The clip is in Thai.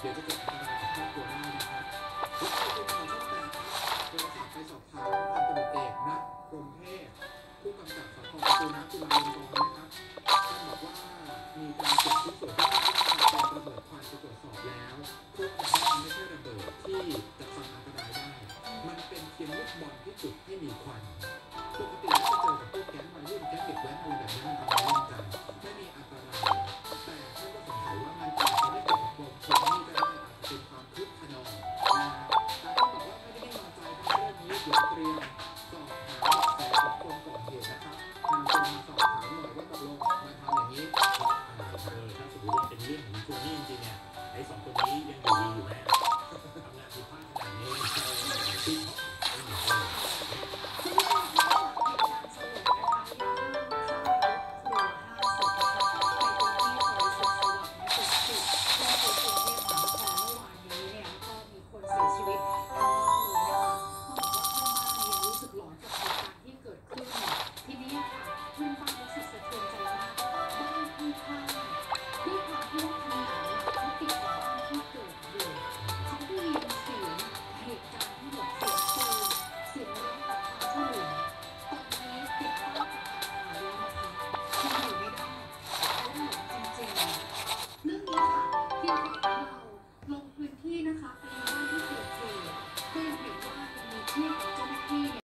เดี๋ยวจะเกิดอันตรายกับครอบครัวได้นะครับและขอบคุณทางช่อง8ครับโทรศัพท์ไปสอบถามพันตำรวจเอกณพรหมเทพผู้กำกับสพประตูน้ำจุฬาลงกรณ์นะครับท่านบอกว่ามีการเก็บชิ้นส่วนที่คาดว่าเป็นระเบิดควันไปตรวจสอบแล้วพบว่ามันไม่ใช่ระเบิดที่จะทำอันตรายได้มันเป็นเพียงลูกบอลที่จุดให้มีควันปกติเราจะเจอกับพวกแก๊งวัยรุ่นแก๊งเด็กแว้นอะไรแบบนี้มันเอามาเล่นกันไม่มีอันตรายแต่ท่านก็สงสัยว่ามันอาจจะไม่เกี่ยวกับปมนี่ก็ได้อาจจะเป็นความคึกขนองนะแต่ท่านบอกว่าไม่ได้นิ่งนอนใจครับเรื่องนี้เดี๋ยวเตรียมสอบหาเบาะแสของคนก่อเหตุนะครับนำตัวมาสอบถามหน่อยว่าตกลงมาทำอย่างนี้เพราะอะไรครับถ้าสมมติว่าเป็นเรื่องของทวงหนี้จริงๆเนี่ยไอ้สองคนนี้ยังอยู่ดีอยู่ไหมทำงานผิดพลาดขนาดนี้